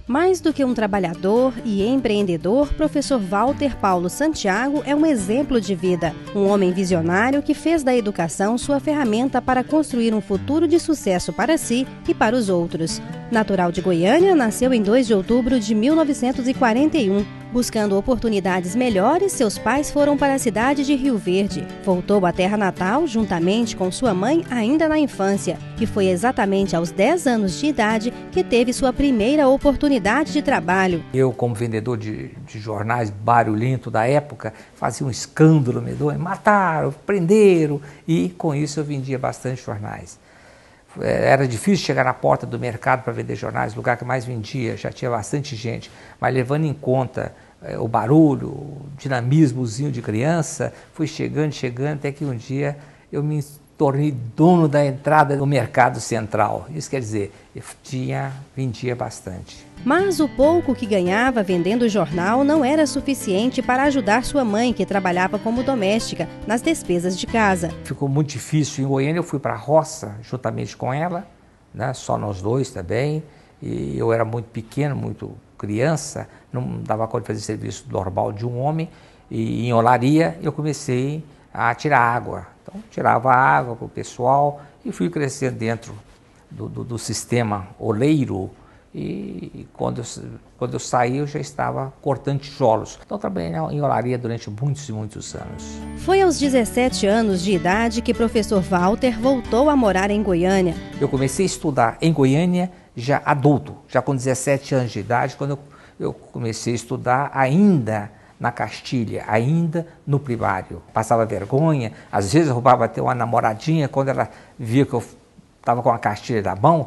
Mais do que um trabalhador e empreendedor, professor Walter Paulo Santiago é um exemplo de vida. Um homem visionário que fez da educação sua ferramenta para construir um futuro de sucesso para si e para os outros. Natural de Goiânia, nasceu em 2 de outubro de 1941. Buscando oportunidades melhores, seus pais foram para a cidade de Rio Verde. Voltou à terra natal juntamente com sua mãe ainda na infância. E foi exatamente aos 10 anos de idade que teve sua primeira oportunidade de trabalho. Eu, como vendedor de jornais barulhento da época, fazia um escândalo medonho, mataram, prenderam, e com isso eu vendia bastante jornais. Era difícil chegar na porta do mercado para vender jornais, o lugar que mais vendia, já tinha bastante gente, mas levando em conta o barulho, o dinamismozinho de criança, fui chegando, até que um dia eu me tornei dono da entrada do mercado central. Isso quer dizer, eu vendia bastante. Mas o pouco que ganhava vendendo o jornal não era suficiente para ajudar sua mãe, que trabalhava como doméstica, nas despesas de casa. Ficou muito difícil. Em Goiânia eu fui para a roça juntamente com ela, né, só nós dois também, e eu era muito pequeno, muito criança, não dava conta de fazer serviço normal de um homem, e em olaria eu comecei a tirar água. Então tirava água para o pessoal e fui crescendo dentro do sistema oleiro. E quando eu saí, eu já estava cortando tijolos. Então trabalhei em olaria durante muitos e muitos anos. Foi aos 17 anos de idade que o professor Walter voltou a morar em Goiânia. Eu comecei a estudar em Goiânia já adulto, já com 17 anos de idade, quando eu comecei a estudar ainda na Castilha, ainda no primário. Passava vergonha, às vezes eu roubava até uma namoradinha, quando ela via que eu estava com a Castilha na mão,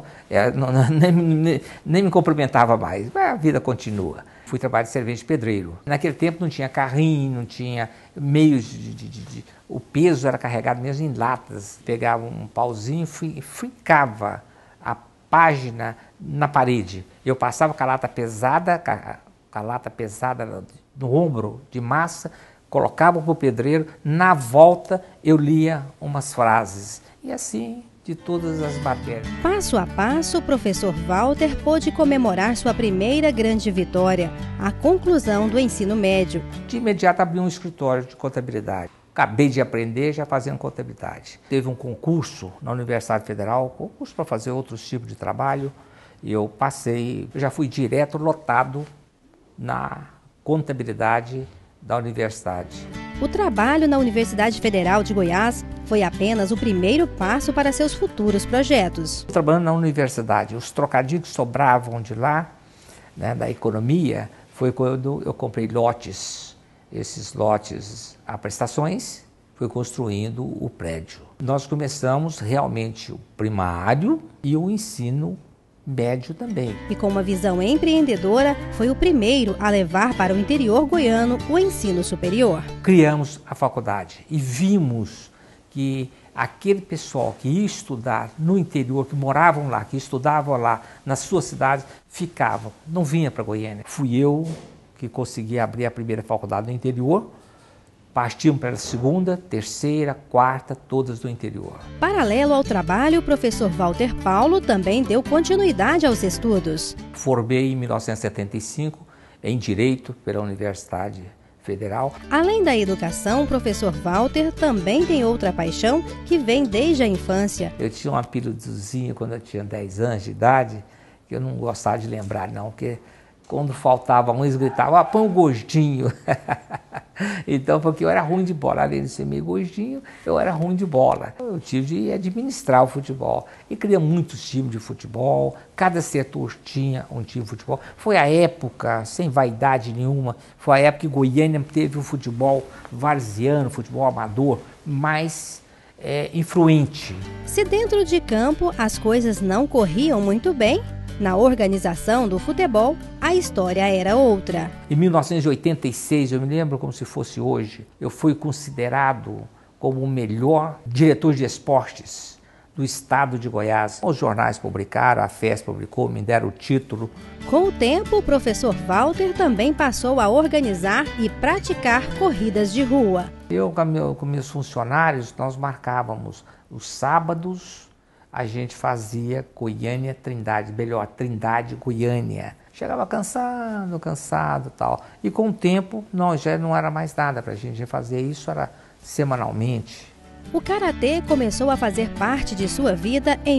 nem me cumprimentava mais, mas a vida continua. Fui trabalhar de servente de pedreiro. Naquele tempo não tinha carrinho, não tinha meios o peso era carregado mesmo em latas. Pegava um pauzinho e fincava a página na parede. Eu passava com a lata pesada, no ombro de massa, colocava para o pedreiro, na volta eu lia umas frases. E assim de todas as matérias. Passo a passo, o professor Walter pôde comemorar sua primeira grande vitória, a conclusão do ensino médio. De imediato abri um escritório de contabilidade. Acabei de aprender já fazendo contabilidade. Teve um concurso na Universidade Federal, concurso para fazer outros tipos de trabalho, e eu passei, eu já fui direto lotado na contabilidade da universidade. O trabalho na Universidade Federal de Goiás foi apenas o primeiro passo para seus futuros projetos. Trabalhando na universidade, os trocadilhos que sobravam de lá, né, da economia, foi quando eu comprei lotes. Esses lotes a prestações, fui construindo o prédio. Nós começamos realmente o primário e o ensino médio também. E com uma visão empreendedora, foi o primeiro a levar para o interior goiano o ensino superior. Criamos a faculdade e vimos que aquele pessoal que ia estudar no interior, que moravam lá, que estudavam lá nas suas cidades, ficavam, não vinha para Goiânia. Fui eu que consegui abrir a primeira faculdade no interior. Partimos para a segunda, terceira, quarta, todas do interior. Paralelo ao trabalho, o professor Walter Paulo também deu continuidade aos estudos. Formei em 1975 em Direito pela Universidade Federal. Além da educação, o professor Walter também tem outra paixão que vem desde a infância. Eu tinha um apelidozinho quando eu tinha 10 anos de idade, que eu não gostava de lembrar não, porque quando faltava um, eles gritavam, põe um gostinho. Então, porque eu era ruim de bola, além de ser meio gostinho, eu era ruim de bola. Eu tive de administrar o futebol e criei muitos times de futebol, cada setor tinha um time de futebol. Foi a época, sem vaidade nenhuma, foi a época que Goiânia teve o futebol varziano, futebol amador, mais influente. Se dentro de campo as coisas não corriam muito bem, na organização do futebol, a história era outra. Em 1986, eu me lembro como se fosse hoje, eu fui considerado como o melhor diretor de esportes do estado de Goiás. Os jornais publicaram, a FES publicou, me deram o título. Com o tempo, o professor Walter também passou a organizar e praticar corridas de rua. Eu com meus funcionários, nós marcávamos os sábados, a gente fazia Goiânia Trindade, melhor, Trindade Goiânia. chegava cansado tal. E com o tempo, já não era mais nada para a gente fazer isso, era semanalmente. O karatê começou a fazer parte de sua vida em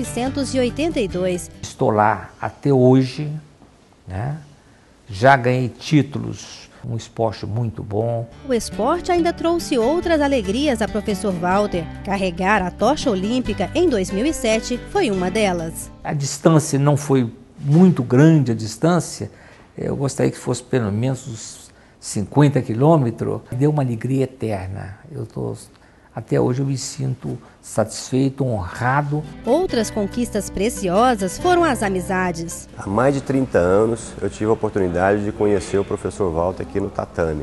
1982. Estou lá até hoje, né? Já ganhei títulos, um esporte muito bom. O esporte ainda trouxe outras alegrias a professor Walter. Carregar a tocha olímpica em 2007 foi uma delas. A distância não foi muito grande, a distância. Eu gostaria que fosse pelo menos uns 50 quilômetros. Deu uma alegria eterna. Até hoje eu me sinto satisfeito, honrado. Outras conquistas preciosas foram as amizades. Há mais de 30 anos eu tive a oportunidade de conhecer o professor Walter aqui no tatame.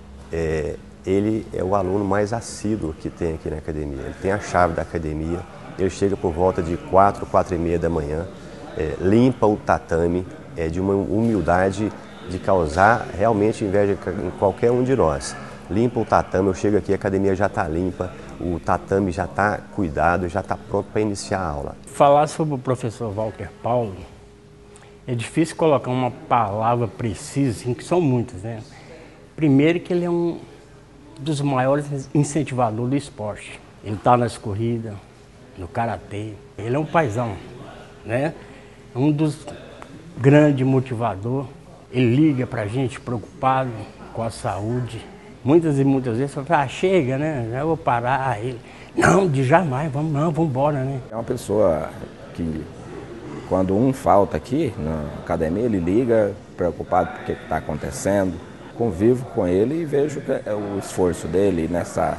Ele é o aluno mais assíduo que tem aqui na academia. Ele tem a chave da academia, ele chega por volta de 4h da manhã, limpa o tatame, de uma humildade de causar realmente inveja em qualquer um de nós. Limpa o tatame, eu chego aqui, a academia já está limpa, o tatame já está cuidado, já está pronto para iniciar a aula. Falar sobre o professor Walter Paulo é difícil colocar uma palavra precisa, assim, que são muitas, né? Primeiro que ele é um dos maiores incentivadores do esporte. Ele está nas corridas, no karatê, ele é um paizão, né? É um dos grandes motivadores. Ele liga para a gente preocupado com a saúde. Muitas e muitas vezes fala, chega, né? Já vou parar. Ele, não, jamais, vamos embora, né? É uma pessoa que, quando um falta aqui na academia, ele liga, preocupado com o que está acontecendo. Convivo com ele e vejo o esforço dele nessa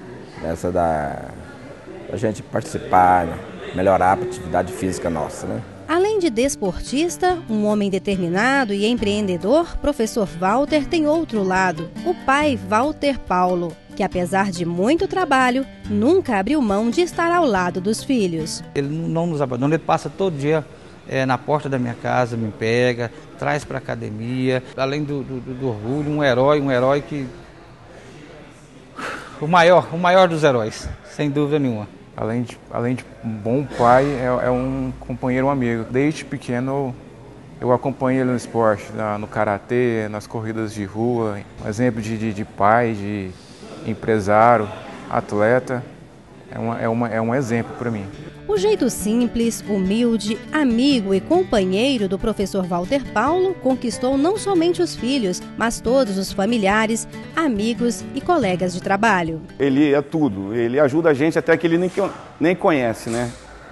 da gente participar, né? Melhorar a atividade física nossa, né? Além de desportista, um homem determinado e empreendedor, professor Walter tem outro lado, o pai Walter Paulo, que apesar de muito trabalho, nunca abriu mão de estar ao lado dos filhos. Ele não nos abandona, ele passa todo dia na porta da minha casa, me pega, traz para a academia. Além do orgulho, um herói que... O maior dos heróis, sem dúvida nenhuma. Além de um bom pai, é um companheiro, um amigo. Desde pequeno eu acompanho ele no esporte, no karatê, nas corridas de rua. Um exemplo de pai, de empresário, atleta, é um exemplo para mim. O jeito simples, humilde, amigo e companheiro do professor Walter Paulo conquistou não somente os filhos, mas todos os familiares, amigos e colegas de trabalho. Ele é tudo, ele ajuda a gente até que ele nem conhece, né?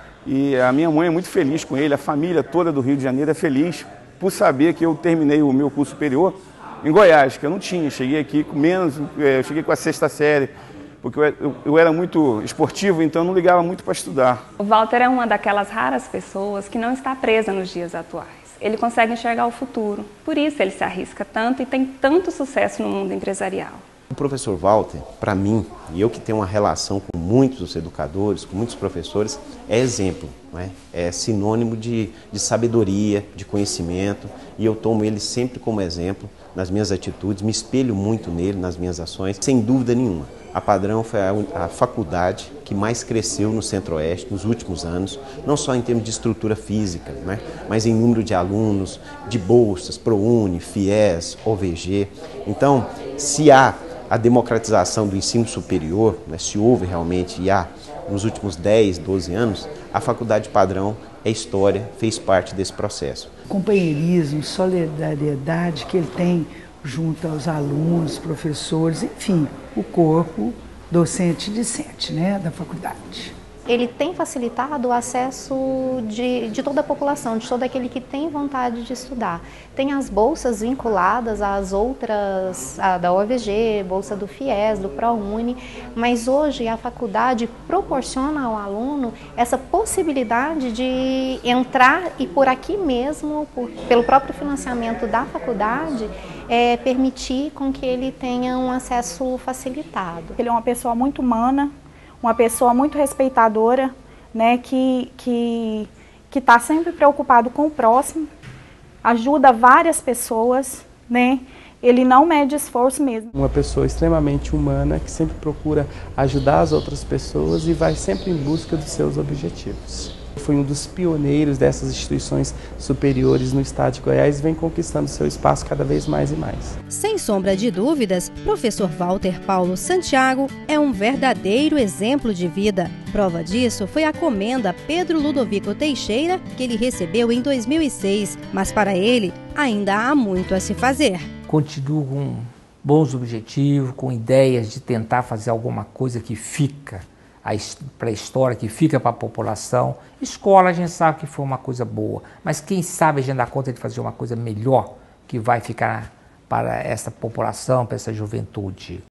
E a minha mãe é muito feliz com ele, a família toda do Rio de Janeiro é feliz por saber que eu terminei o meu curso superior em Goiás, que eu não tinha. Cheguei aqui com eu cheguei com a 6ª série. Porque eu era muito esportivo, então eu não ligava muito para estudar. O Walter é uma daquelas raras pessoas que não está presa nos dias atuais. Ele consegue enxergar o futuro, por isso ele se arrisca tanto e tem tanto sucesso no mundo empresarial. O professor Walter, para mim, e eu que tenho uma relação com muitos educadores, com muitos professores, é exemplo, não é? É sinônimo de sabedoria, de conhecimento, e eu tomo ele sempre como exemplo nas minhas atitudes, me espelho muito nele, nas minhas ações, sem dúvida nenhuma. A Padrão foi a faculdade que mais cresceu no Centro-Oeste nos últimos anos, não só em termos de estrutura física, né, mas em número de alunos, de bolsas, ProUni, FIES, OVG. Então, se há a democratização do ensino superior, né, se houve realmente e há nos últimos 10, 12 anos, a Faculdade Padrão é história, fez parte desse processo. Companheirismo, solidariedade que ele tem junto aos alunos, professores, enfim, o corpo docente e discente, né, da faculdade. Ele tem facilitado o acesso de toda a população, de todo aquele que tem vontade de estudar. Tem as bolsas vinculadas às outras, da OVG, bolsa do FIES, do ProUni, mas hoje a faculdade proporciona ao aluno essa possibilidade de entrar e por aqui mesmo, pelo próprio financiamento da faculdade, permitir com que ele tenha um acesso facilitado. Ele é uma pessoa muito humana, uma pessoa muito respeitadora, né, que está sempre preocupado com o próximo, ajuda várias pessoas, né, ele não mede esforço mesmo. Uma pessoa extremamente humana que sempre procura ajudar as outras pessoas e vai sempre em busca dos seus objetivos. Foi um dos pioneiros dessas instituições superiores no estado de Goiás e vem conquistando seu espaço cada vez mais e mais. Sem sombra de dúvidas, professor Walter Paulo Santiago é um verdadeiro exemplo de vida. Prova disso foi a comenda Pedro Ludovico Teixeira, que ele recebeu em 2006, mas para ele ainda há muito a se fazer. Continuo com bons objetivos, com ideias de tentar fazer alguma coisa que fica para a história, que fica para a população. Escola a gente sabe que foi uma coisa boa, mas quem sabe a gente dá conta de fazer uma coisa melhor que vai ficar para essa população, para essa juventude.